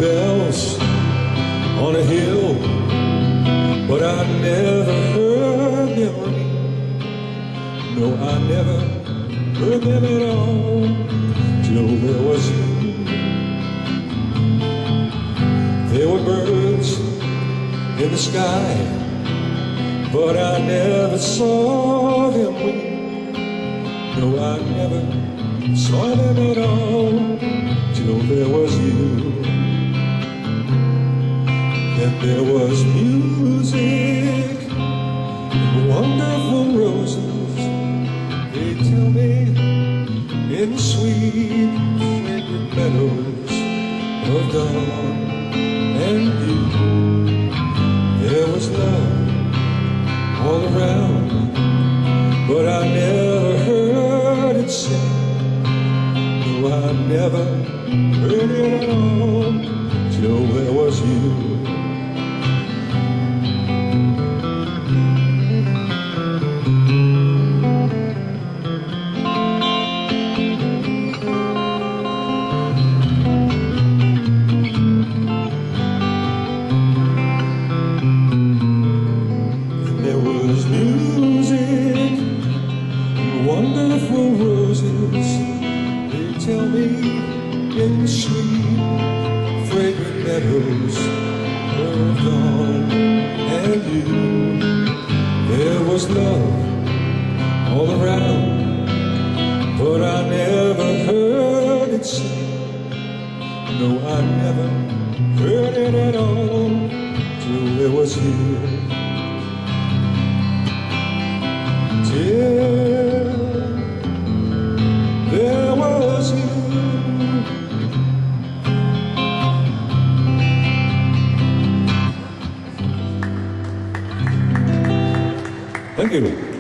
bells on a hill, but I never heard them ring. No, I never heard them at all till there was you. There were birds in the sky, but I never saw them wing. No, I never saw them at all till there was you. And there was music and wonderful roses, they tell me, in sweet fragrant meadows of dawn and dew. There was love all around, but I never heard it sing. No, I never heard it at all till there was you. Wonderful roses, they tell me, in sweet, fragrant meadows of dawn and dew. There was love all around, but I never heard it sing. No, I never heard it at all till there was you. Till there was you. Thank you.